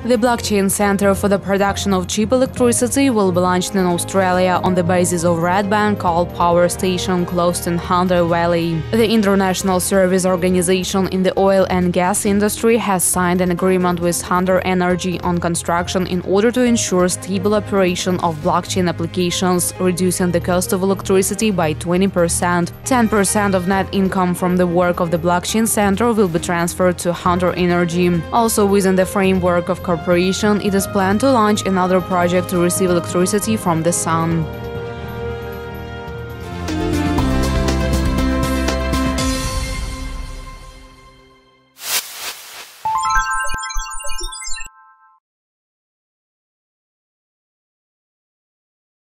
The blockchain center for the production of cheap electricity will be launched in Australia on the basis of Redbank coal power station close to Hunter Valley. The International Service Organization in the oil and gas industry has signed an agreement with Hunter Energy on construction in order to ensure stable operation of blockchain applications, reducing the cost of electricity by 20%. 10% of net income from the work of the blockchain center will be transferred to Hunter Energy. Also, within the framework of cooperation, it is planned to launch another project to receive electricity from the sun.